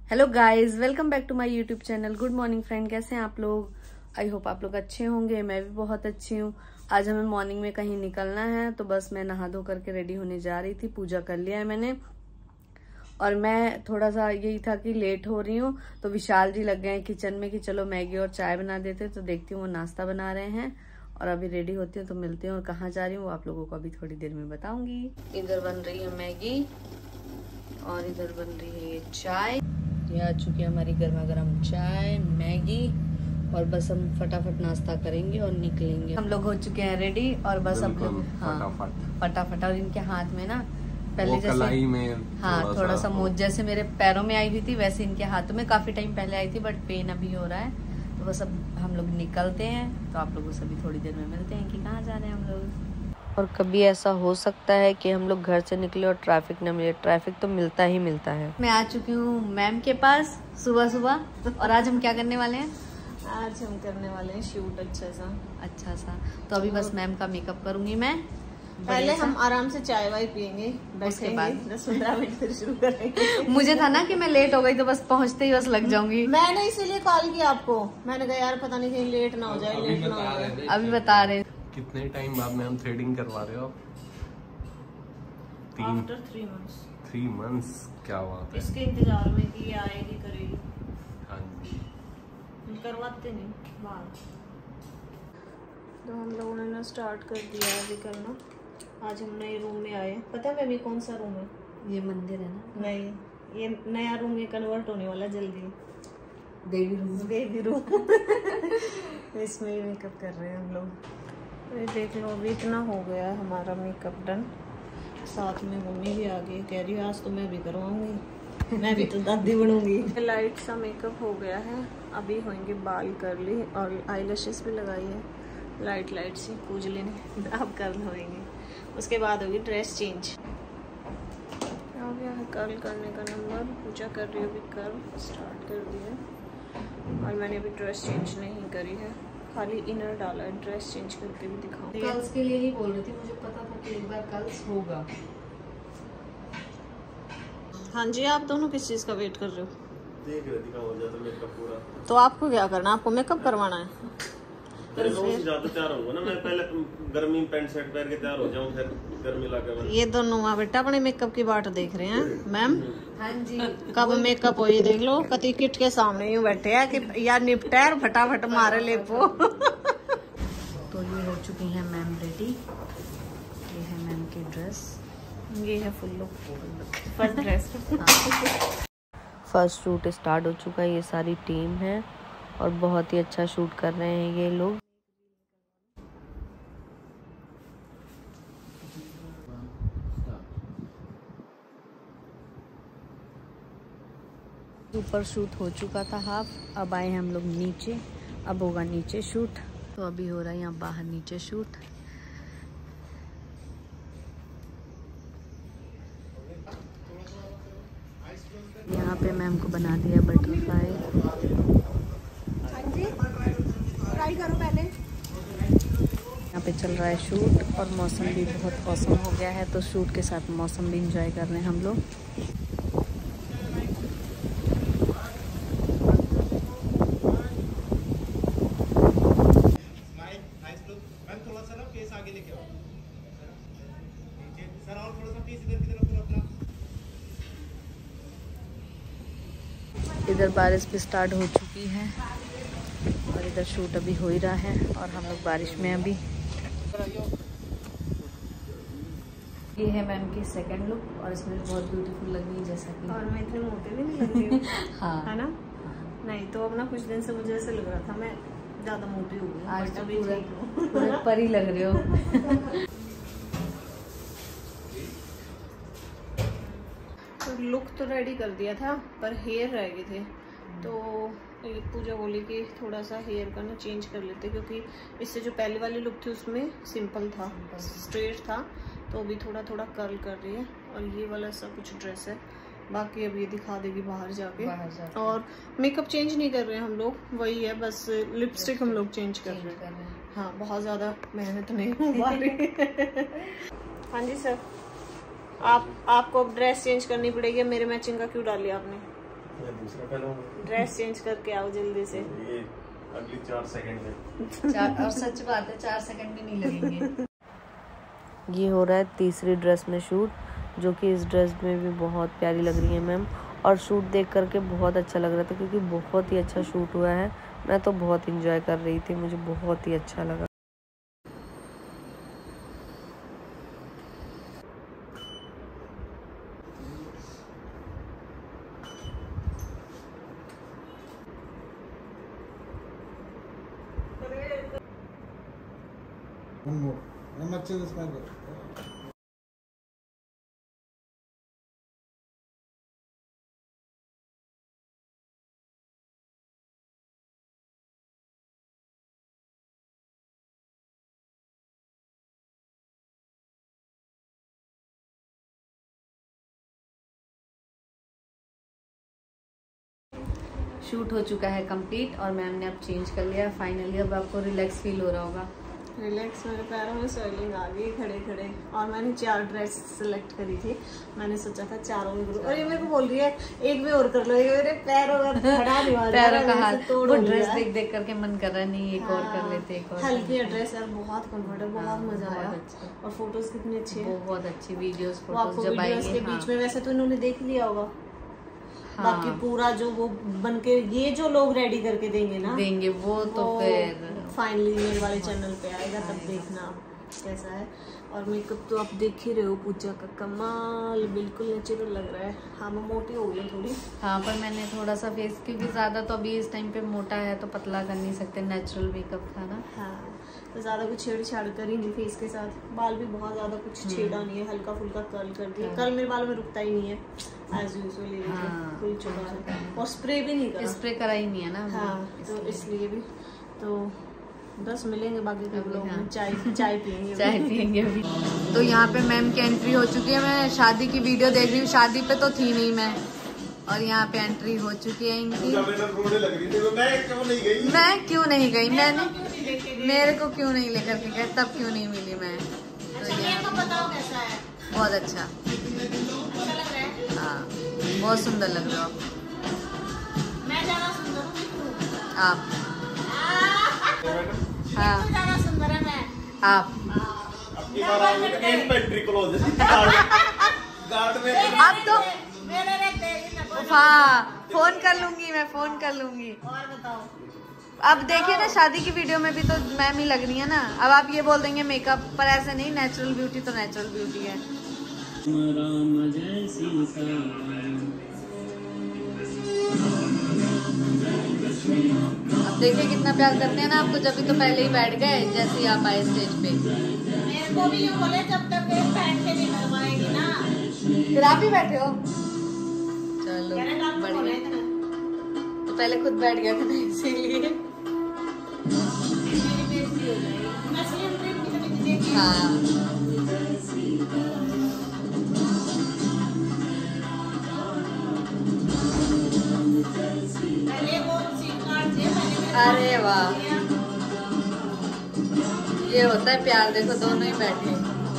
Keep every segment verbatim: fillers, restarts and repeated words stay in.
Hello guys, welcome back to my YouTube channel. Good morning friend, कैसे हैं आप लोग? आई होप आप लोग अच्छे होंगे। मैं भी बहुत अच्छी हूँ। आज हमें मॉर्निंग में कहीं निकलना है, तो बस मैं नहा धो करके रेडी होने जा रही थी। पूजा कर लिया है मैंने, और मैं थोड़ा सा यही था कि लेट हो रही हूँ, तो विशाल जी लग गए हैं किचन में कि चलो मैगी और चाय बना देते। तो देखती हूँ वो नाश्ता बना रहे हैं, और अभी रेडी होती हूँ तो मिलती हूँ। और कहाँ जा रही हूँ वो आप लोगों को अभी थोड़ी देर में बताऊंगी। इधर बन रही है मैगी और इधर बन रही है ये चाय। ये आ चुकी है हमारी गर्मा गर्म चाय, मैगी, और बस हम फटाफट नाश्ता करेंगे और निकलेंगे। हम लोग हो चुके हैं रेडी, और बस अब लोग हाँ फटाफट। और इनके हाथ में ना पहले जैसे में हाँ थोड़ा, थोड़ा सा मोच जैसे मेरे पैरों में आई हुई थी, वैसे इनके हाथों में काफी टाइम पहले आई थी, बट पेन अभी हो रहा है। तो बस अब हम लोग निकलते हैं, तो आप लोगों से भी थोड़ी देर में मिलते हैं कि कहाँ जा रहे हैं हम लोग। और कभी ऐसा हो सकता है कि हम लोग घर से निकले और ट्रैफिक न मिले। ट्रैफिक तो मिलता ही मिलता है। मैं आ चुकी हूँ मैम के पास सुबह सुबह, और आज हम क्या करने वाले हैं? आज हम करने वाले हैं शूट अच्छा सा अच्छा सा तो अभी बस मैम का मेकअप करूंगी मैं। पहले हम आराम से चाय वाय पियेंगे, उसके बाद दस पंद्रह मिनट फिर शुरू करेंगे। मुझे था ना कि मैं लेट हो गई तो बस पहुंचते ही बस लग जाऊंगी। मैंने इसीलिए कॉल किया आपको। मैंने कहा यार पता नहीं कहीं लेट ना हो जाए, लेट ना हो जाए। अभी बता रहे। कितने टाइम बाद में हम थ्रेडिंग करवा रहे हो? तीन after three months three months क्या बात है। इसके इंतजार में कि आएगी करेगी। हाँ जी, करवाते नहीं बाहर। तो हम लोगों ने ना स्टार्ट कर दिया है अभी करना। आज हम नए रूम में आए। पता है अभी कौन सा रूम है? ये मंदिर है ना? नहीं, ये नया रूम ये कन्वर्ट होने वाला जल्दी। देवी रूम। देवी रूम इसमें ही मेकअप कर रहे हैं हम लोग। ये देख लो, अभी इतना हो गया हमारा मेकअप डन। साथ में मम्मी भी आ गई, कह रही है आज तो मैं भी करवाऊंगी, मैं भी तो दादी बनूंगी। लाइट सा मेकअप हो गया है। अभी होंगे बाल कर्ली, और आईलैशेस भी लगाई है लाइट लाइट सी पूज लेने। अब कर्ल होंगे, उसके बाद होगी ड्रेस चेंज। आ गया है कर्ल करने का नंबर। पूजा कर रही है अभी, कर्ल स्टार्ट कर दिया। और मैंने अभी ड्रेस चेंज नहीं करी है, खाली इनर डाला है। ड्रेस चेंज करके भी दिखाऊं। कर्ल्स के लिए ही बोल रही थी, मुझे पता था कि एक बार कर्ल्स होगा। हाँ जी, आप दोनों किस चीज का वेट कर रहे हो? देख रहे थे हो जाता मेकअप पूरा। तो आपको क्या करना है? आपको मेकअप करवाना है? मैं उससे ज्यादा तैयार होऊंगा ना। मैं पहले गर्मी में पैंट शर्ट पहन के तैयार हो जाऊं, फिर गर्मी लगे। ये दोनों माँ बेटा अपने मेकअप की बाट देख रहे हैं। मैम हाँ जी, कब मेकअप हो ये देख लो। कति किट के सामने यूं बैठे हैं कि यार निपटायर फटाफट मारे लेपो। तो ये हो चुकी है मैम रेडी। ये है मैम की ड्रेस, ये है full look first dress. First shoot start हो चुका है। ये सारी टीम है और बहुत ही अच्छा शूट कर रहे हैं ये लोग। ऊपर शूट हो चुका था हाफ, अब आए हैं हम लोग नीचे। अब होगा नीचे शूट। तो अभी हो रहा है यहाँ बाहर नीचे शूट। यहाँ पे मैम को बना दिया बटरफ्लाई। ट्राई करो पहले। यहाँ पे चल रहा है शूट, और मौसम भी बहुत औसम हो गया है, तो शूट के साथ मौसम भी इंजॉय कर रहे हैं हम लोग। इधर बारिश भी स्टार्ट हो चुकी है, और इधर शूट अभी हो ही रहा है, और हम लोग बारिश में अभी। ये है मैम की सेकंड लुक, और इसमें बहुत ब्यूटीफुल लग रही है जैसा कि। और मैं इतने मोटे भी नहीं लग रही हूँ। हाँ है ना? नहीं तो अब ना कुछ दिन से मुझे ऐसे लग रहा था मैं ज्यादा मोटी हो गई। आज तो पूरे पूरे परी लग रहे हो। लुक तो रेडी कर दिया था, पर हेयर रह गए थे। तो पूजा बोली कि थोड़ा सा हेयर का ना चेंज कर लेते, क्योंकि इससे जो पहले वाली लुक थी उसमें सिंपल था, स्ट्रेट था। तो अभी थोड़ा थोड़ा कर्ल कर रही है, और ये वाला सा कुछ ड्रेस है। बाकी अब ये दिखा देगी बाहर जाके, बाहर जाके। और मेकअप चेंज नहीं कर रहे हैं हम लोग, वही है बस लिपस्टिक हम लोग चेंज कर रहे हैं। हाँ, बहुत ज़्यादा मेहनत नहीं हो पा रही। हाँ जी सर, आप आपको अब ड्रेस चेंज करनी पड़ेगी। मेरे मैचिंग का क्यों डाली आपने? दूसरा पहनूंगा। ड्रेस चेंज करके आओ जल्दी से। ये अगली चार सेकंड में। चार, और सच बात है चार सेकंड भी नहीं लगेंगे। ये हो रहा है तीसरी ड्रेस में शूट, जो कि इस ड्रेस में भी बहुत प्यारी लग रही है मैम। और शूट देख करके बहुत अच्छा लग रहा था क्योंकि बहुत ही अच्छा शूट हुआ है। मैं तो बहुत इंजॉय कर रही थी, मुझे बहुत ही अच्छा लगा। One more. I'm not sure this might go. Shoot हो चुका है कंप्लीट और मैम ने अब चेंज कर लिया फाइनली। अब आपको रिलैक्स फील हो रहा होगा। रिलैक्स, मेरे पैरों में स्वेलिंग आ गई खड़े खड़े। और मैंने चार ड्रेस सेलेक्ट करी थी, मैंने सोचा था चारों में करूं। और ये मेरे को बोल रही है एक भी और कर लो, ये मेरे पैरों का खड़ा नहीं हुआ, पैरों का हाथ वो ड्रेस देख देख करके मन कर रहा है नहीं एक और कर लेते, एक और हल्की ड्रेस है, बहुत कंफर्टेबल, बहुत मजा आया। और फोटोज कितनी अच्छी है, बहुत अच्छी वीडियोस फोटोज जब आएंगे के बीच में। वैसे तो इन्होंने देख लिया होगा, बाकी पूरा जो वो बनके ये जो लोग रेडी करके देंगे ना देंगे वो तो फिर फाइनली मेरे वाले चैनल पे आएगा, तब देखना कैसा है। और मेकअप तो आप देख ही रहे हो, पूजा का कमाल, बिल्कुल नेचुरल लग रहा है। हाँ मैं मोटी हो गई थोड़ी। हाँ पर मैंने थोड़ा सा फेस, क्योंकि ज्यादा तो अभी इस टाइम पे मोटा है तो पतला कर नहीं सकते, नेचुरल मेकअप था ना। हाँ तो ज्यादा कुछ छेड़छाड़ करेंगे फेस के साथ। बाल भी बहुत ज्यादा कुछ छेड़ा नहीं है, हल्का फुल्का कर्ल कर दिया। कर्ल मेरे बालों में रुकता ही नहीं है एज यूजुअली, खुल चुका है। और स्प्रे भी नहीं करा, स्प्रे करा ही नहीं है ना। हाँ तो इसलिए भी तो दस मिलेंगे बाकी के लोग में चाय चाय पियेंगे चाय पियेंगे अभी। तो यहाँ पे मैम की एंट्री हो चुकी है। मैं शादी की वीडियो देख रही हूँ, शादी पे तो थी नहीं मैं, और यहाँ पे एंट्री हो चुकी है इनकी। मैं क्यों नहीं गई मैं क्यों नहीं गई मैंने मेरे को क्यों नहीं लेकर के गए, तब क्यों नहीं मिली मैं। तो ये बताओ कैसा है? बहुत अच्छा, अच्छा लग रहा है। हाँ बहुत सुंदर लग रहे हो मैं ज्यादा सुंदर हूँ आप। हाँ ज्यादा सुंदर है मैं। आप आपकी बार आओगे तो एंड पे एंट्री क्लोज है गार्ड में। अब तो मेरे रहते हाँ फोन कर लूंगी मैं, फोन कर लूंगी। और बताओ अब देखिए ना शादी की वीडियो में भी तो मैम ही लग रही है ना। अब आप ये बोल देंगे मेकअप, पर ऐसे नहीं, नेचुरल ब्यूटी तो नेचुरल ब्यूटी है। अब देखिए कितना प्यार करते हैं ना आपको, जब भी तो पहले ही बैठ गए जैसे ही आप आए स्टेज पे। मेरे को भी यूं बोले जब तक बैठ के नहीं करवाएगी ना, फिर आप ही बैठे हो। चलो बढ़िया, तो पहले खुद बैठ गया था ना इसीलिए। हाँ अरे वाह, ये होता है प्यार। देखो दोनों ही बैठे।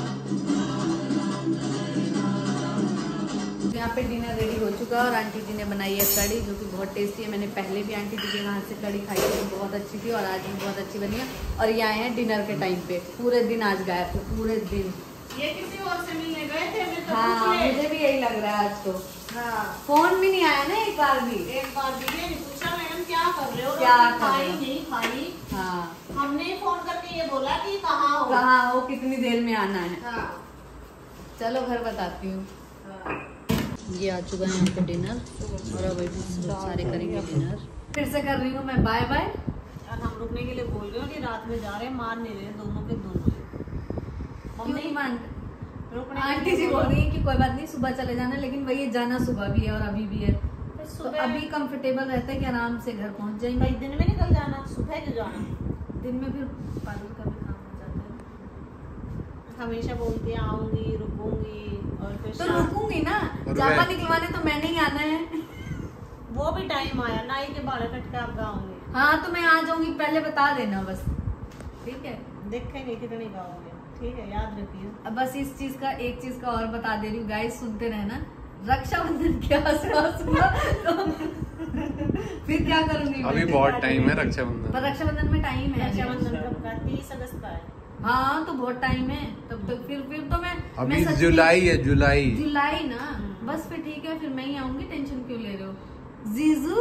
यहाँ पे डिनर रेडी हो चुका है और आंटी जी ने बनाई है कड़ी, जो कि बहुत टेस्टी है। मैंने पहले भी आंटी जी के यहाँ से कड़ी खाई थी, बहुत अच्छी थी, और आज भी बहुत अच्छी बनी है। और ये आए हैं डिनर के टाइम पे, पूरे दिन आज गायब थे, पूरे दिन। ये किसी और से मिलने गए थे? मैं तो हाँ मुझे भी यही लग रहा है आज तो। हाँ फोन भी नहीं आया ना एक बार भी। एक बार भी नहीं पूछा मैडम क्या कर रहे हो, क्या खाई नहीं खाई। हाँ हमने फोन करके ये बोला कि कहाँ हो, कहाँ हो, कितनी देर में आना है। हाँ। चलो घर बताती हूँ। ये आ चुका है यहाँ पे डिनर, और अब अभी सारे करेंगे डिनर। फिर से कर रही हूँ मैं बाय बाय। और हम रुकने के लिए बोल रहे हो कि रात में जा रहे हैं, मार नहीं रहे दोनों के दोनों। मम्मी मान आंटी जी बोल रही है कि कोई बात नहीं सुबह चले जाना, लेकिन वही जाना सुबह भी है और अभी भी है, तो अभी कंफर्टेबल रहता है कि आराम से घर पहुँच जाएंगे। भाई दिन में निकल जाना, सुबह क्यों जाना? दिन में फिर पार्लर का भी काम हो जाता है। हमेशा बोलती है आऊंगी रुकूंगी, और फिर तो रुकूंगी ना, जापा निकलवाने तो मैंने ही आना है। वो भी टाइम आया, नाई के बाल कट के आप गाओगे। हाँ तो मैं आ जाऊंगी, पहले बता देना बस, ठीक है? देखेंगे कितने गाओगे, ठीक है? याद रखिए। अब बस इस चीज का, एक चीज का और बता दे रही हूँ गाइस, सुनते रहना रक्षाबंधन के आसपास हुआ तो फिर क्या करूंगी? अभी बहुत टाइम है रक्षाबंधन, पर रक्षाबंधन में टाइम है। रक्षाबंधन कब का? तीस अगस्त का है। हाँ तो बहुत टाइम है तब तक। फिर फिर तो मैं अभी मैं सच जुलाई में- है, जुलाई जुलाई ना, बस फिर ठीक है, फिर मैं ही आऊंगी, टेंशन क्यों ले रहे हो जीजू?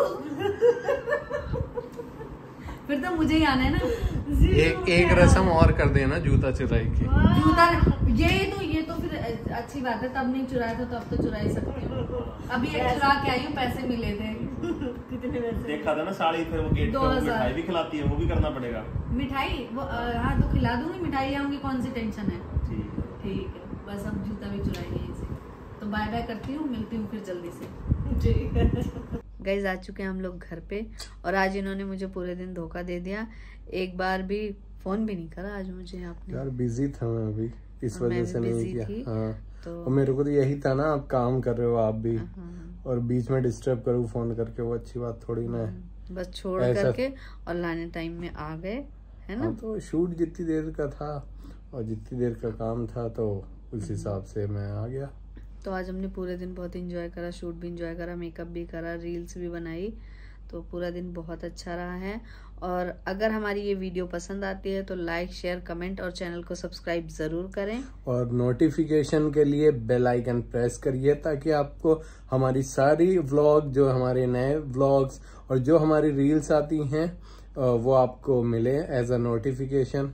फिर तो मुझे ही आना है ना। एक एक रस्म और कर देना, जूता चुराई की। जूता ये तो ये तो फिर अच्छी बात है, तब नहीं चुराया था तो अब तो चुरा ही सकती हूँ। अभी एक चुरा के आई हूँ, पैसे मिले थे। कितने पैसे? देखा था ना साड़ी, फिर वो गेट दो पे हजार। मिठाई भी खिलाती है, वो भी करना पड़ेगा। मिठाई वो अ, हाँ तो खिला दूंगी, मिठाई आऊंगी, कौन सी टेंशन है। ठीक है। ठीक है, बस अब जूता भी चुराएंगे यहीं से। तो बाय बाय करती हूँ, मिलती हूँ फिर जल्दी से। ठीक है। गाइस आ चुके हैं हम लोग घर पे, और आज इन्होंने मुझे पूरे दिन धोखा दे दिया। एक बार भी फोन भी नहीं करा आज मुझे आपने। यार बिजी था मैं अभी, इस और मैं वजह से भी नहीं busy थी, किया। हाँ तो और मेरे को तो यही था ना, आप काम कर रहे हो आप भी, हाँ, और बीच में डिस्टर्ब करूँ फोन करके, वो अच्छी बात थोड़ी ना है। बस छोड़ ऐसा- करके और लाने टाइम में आ गए, है ना। हाँ तो शूट जितनी देर का था और जितनी देर का काम था तो उस हिसाब से मैं आ गया। तो आज हमने पूरे दिन बहुत एंजॉय करा, शूट भी एंजॉय करा, मेकअप भी करा, रील्स भी बनाई, तो पूरा दिन बहुत अच्छा रहा है। और अगर हमारी ये वीडियो पसंद आती है तो लाइक शेयर कमेंट और चैनल को सब्सक्राइब जरूर करें। और नोटिफिकेशन के लिए बेल आइकन प्रेस करिए, ताकि आपको हमारी सारी व्लॉग, जो हमारे नए व्लॉग्स और जो हमारी रील्स आती हैं वो आपको मिले एज अ नोटिफिकेशन।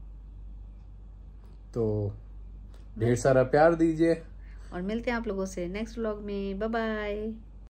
तो ढेर सारा प्यार दीजिए और मिलते हैं आप लोगों से नेक्स्ट व्लॉग में। Bye bye.